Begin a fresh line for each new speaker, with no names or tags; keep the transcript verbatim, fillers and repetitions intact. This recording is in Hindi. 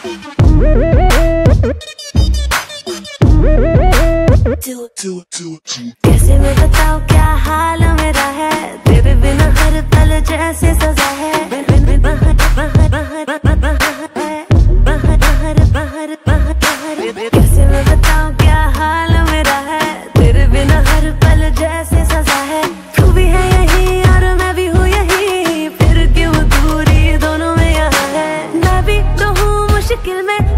कैसे मैं बताऊं क्या हाल मेरा है, तेरे बिना हर पल जैसे सजा है। कैसे मैं बताऊं क्या हाल मेरा है, तेरे बिना हर पल जैसे सजा है। तू भी है यही और मैं भी हूँ यही, फिर क्यों दूरी दोनों में यहाँ है। मैं भी तो हूँ मुश्किल में